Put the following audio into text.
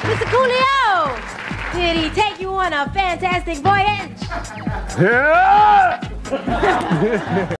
Mr. Coolio, did he take you on a fantastic voyage? Yeah!